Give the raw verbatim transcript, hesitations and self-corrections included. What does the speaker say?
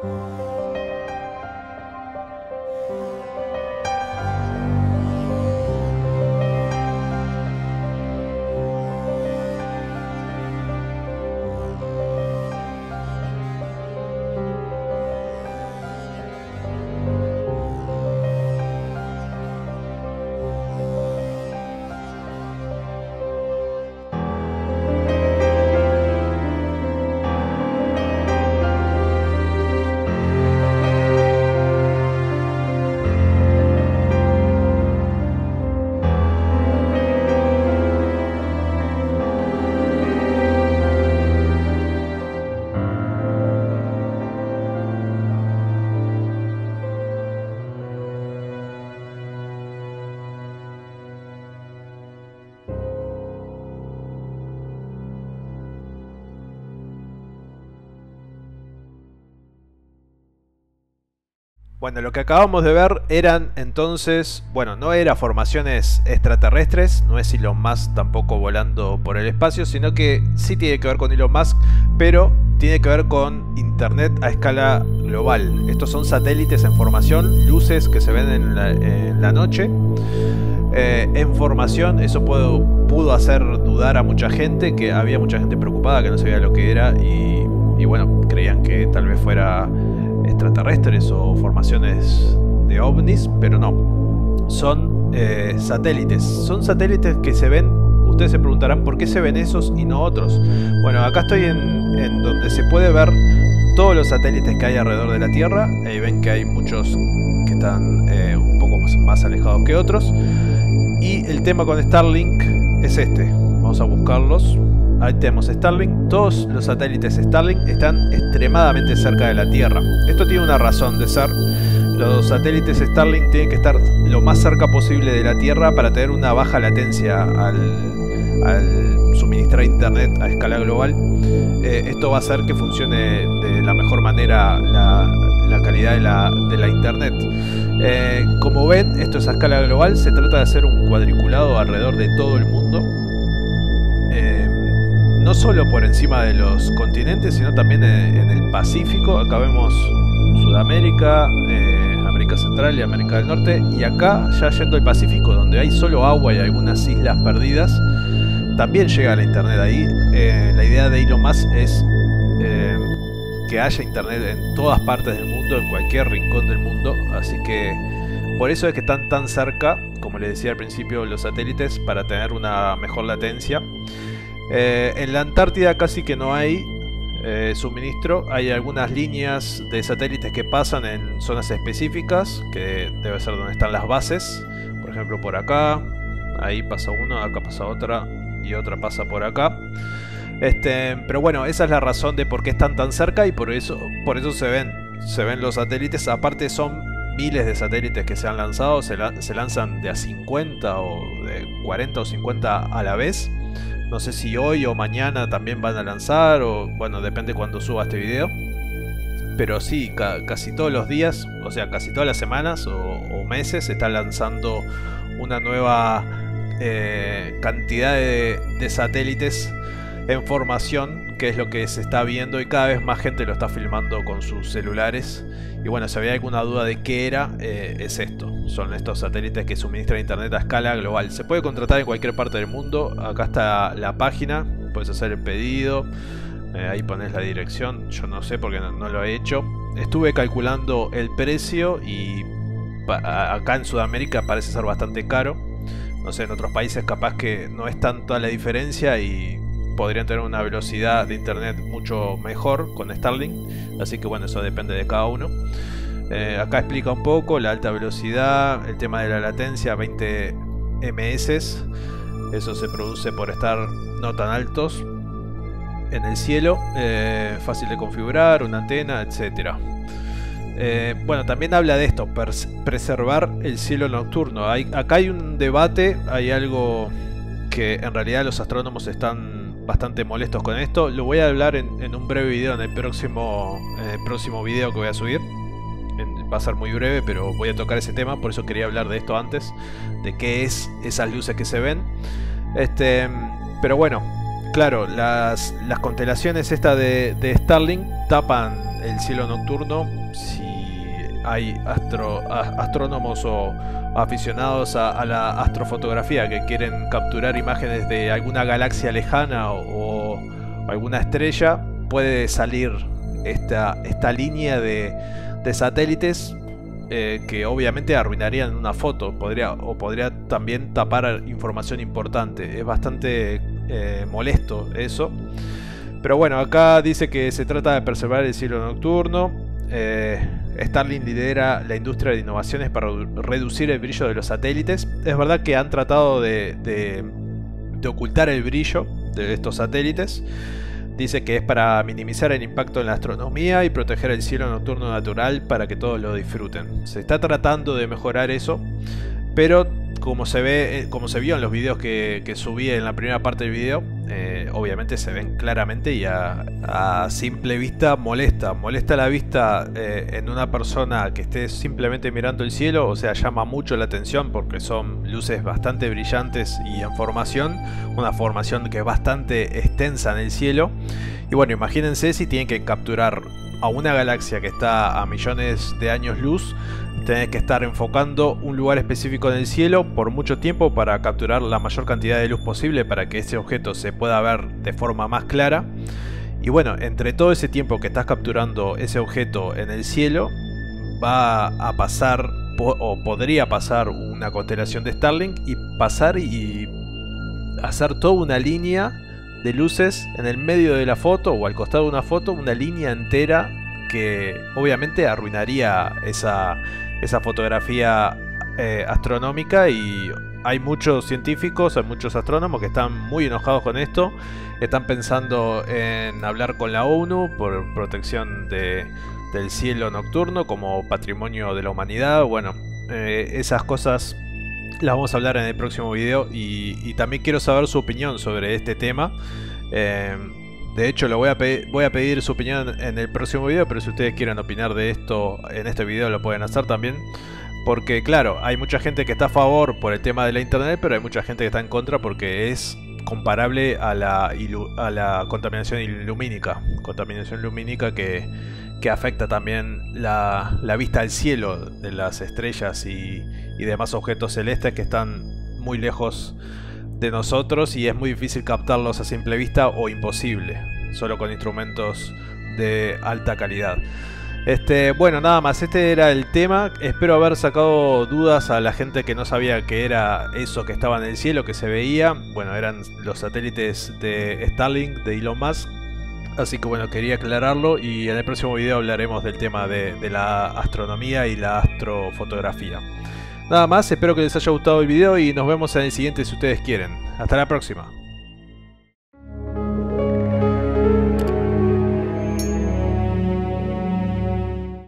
Bueno, lo que acabamos de ver eran entonces, bueno, no eran formaciones extraterrestres, no es Elon Musk tampoco volando por el espacio, sino que sí tiene que ver con Elon Musk, pero tiene que ver con Internet a escala global. Estos son satélites en formación, luces que se ven en la, en la noche, eh, en formación. Eso pudo, pudo hacer dudar a mucha gente, que había mucha gente preocupada que no sabía lo que era y, y bueno, creían que tal vez fuera extraterrestres o formaciones de ovnis, pero no, son eh, satélites, son satélites que se ven. Ustedes se preguntarán por qué se ven esos y no otros. Bueno, acá estoy en, en donde se puede ver todos los satélites que hay alrededor de la Tierra. Ahí ven que hay muchos que están eh, un poco más, más alejados que otros. Y el tema con Starlink es este, vamos a buscarlos. Ahí tenemos Starlink. Todos los satélites Starlink están extremadamente cerca de la Tierra. Esto tiene una razón de ser. Los satélites Starlink tienen que estar lo más cerca posible de la Tierra para tener una baja latencia al, al suministrar internet a escala global. Eh, esto va a hacer que funcione de la mejor manera la, la calidad de la, de la internet. Eh, como ven, esto es a escala global. Se trata de hacer un cuadriculado alrededor de todo el mundo. Eh, No solo por encima de los continentes, sino también en, en el Pacífico. Acá vemos Sudamérica, eh, América Central y América del Norte. Y acá, ya yendo al Pacífico, donde hay solo agua y algunas islas perdidas, también llega la internet ahí. Eh, la idea de Elon Musk es eh, que haya internet en todas partes del mundo, en cualquier rincón del mundo. Así que por eso es que están tan cerca, como les decía al principio, los satélites, para tener una mejor latencia. Eh, en la Antártida casi que no hay eh, suministro. Hay algunas líneas de satélites que pasan en zonas específicas, que debe ser donde están las bases. Por ejemplo, por acá, ahí pasa uno, acá pasa otra y otra pasa por acá. Este, pero bueno, esa es la razón de por qué están tan cerca y por eso, por eso se ven, se ven los satélites. Aparte son miles de satélites que se han lanzado, se, la, se lanzan de a cincuenta o de cuarenta o cincuenta a la vez. No sé si hoy o mañana también van a lanzar, o bueno, depende cuando suba este video. Pero sí, ca casi todos los días, o sea, casi todas las semanas o, o meses se está lanzando una nueva eh, cantidad de, de satélites en formación, que es lo que se está viendo, y cada vez más gente lo está filmando con sus celulares. Y bueno, si había alguna duda de qué era, eh, es esto. Son estos satélites que suministran internet a escala global. Se puede contratar en cualquier parte del mundo. Acá está la página, puedes hacer el pedido. Eh, ahí pones la dirección. Yo no sé porque no, no lo he hecho. Estuve calculando el precio y acá en Sudamérica parece ser bastante caro. No sé, en otros países capaz que no es tanta la diferencia y podrían tener una velocidad de internet mucho mejor con Starlink. Así que bueno, eso depende de cada uno. Eh, acá explica un poco la alta velocidad, el tema de la latencia, veinte ms. Eso se produce por estar no tan altos en el cielo. Eh, fácil de configurar, una antena, etcétera. Eh, bueno, también habla de esto, preservar el cielo nocturno. Hay, acá hay un debate, hay algo que en realidad los astrónomos están bastante molestos con esto. Lo voy a hablar en, en un breve video, en el próximo, en el próximo video que voy a subir. En, va a ser muy breve, pero voy a tocar ese tema, por eso quería hablar de esto antes, de qué es esas luces que se ven. Este, pero bueno, claro, las, las constelaciones estas de, de Starlink tapan el cielo nocturno, si hay astro, astrónomos o aficionados a, a la astrofotografía que quieren capturar imágenes de alguna galaxia lejana o, o alguna estrella, puede salir esta, esta línea de, de satélites eh, que obviamente arruinarían una foto, podría, o podría también tapar información importante. Es bastante eh, molesto eso. Pero bueno, acá dice que se trata de preservar el cielo nocturno. Eh, Starlink lidera la industria de innovaciones para reducir el brillo de los satélites. Es verdad que han tratado de, de, de ocultar el brillo de estos satélites. Dice que es para minimizar el impacto en la astronomía y proteger el cielo nocturno natural para que todos lo disfruten. Se está tratando de mejorar eso, pero como se ve, como se vio en los videos que, que subí en la primera parte del video, eh, obviamente se ven claramente y a, a simple vista molesta. Molesta la vista eh, en una persona que esté simplemente mirando el cielo, o sea, llama mucho la atención porque son luces bastante brillantes y en formación, una formación que es bastante extensa en el cielo. Y bueno, imagínense si tienen que capturar a una galaxia que está a millones de años luz. Tenés que estar enfocando un lugar específico en el cielo por mucho tiempo para capturar la mayor cantidad de luz posible para que ese objeto se pueda ver de forma más clara. Y bueno, entre todo ese tiempo que estás capturando ese objeto en el cielo, va a pasar po o podría pasar una constelación de Starlink y pasar y hacer toda una línea de luces en el medio de la foto o al costado de una foto, una línea entera que obviamente arruinaría esa, esa fotografía eh, astronómica. Y hay muchos científicos, hay muchos astrónomos que están muy enojados con esto. Están pensando en hablar con la ONU por protección de, del cielo nocturno como patrimonio de la humanidad. Bueno, eh, esas cosas las vamos a hablar en el próximo video y, y también quiero saber su opinión sobre este tema. Eh, De hecho, lo voy a, voy a pedir su opinión en el próximo video, pero si ustedes quieren opinar de esto en este video lo pueden hacer también. Porque claro, hay mucha gente que está a favor por el tema de la internet, pero hay mucha gente que está en contra porque es comparable a la, a la contaminación lumínica. Contaminación lumínica que, que afecta también la, la vista al cielo de las estrellas y, y demás objetos celestes que están muy lejos de nosotros y es muy difícil captarlos a simple vista o imposible, solo con instrumentos de alta calidad. Este, bueno, nada más, este era el tema. Espero haber sacado dudas a la gente que no sabía que era eso que estaba en el cielo, que se veía. Bueno, eran los satélites de Starlink de Elon Musk. Así que bueno, quería aclararlo y en el próximo video hablaremos del tema de, de la astronomía y la astrofotografía. Nada más, espero que les haya gustado el video y nos vemos en el siguiente si ustedes quieren. Hasta la próxima.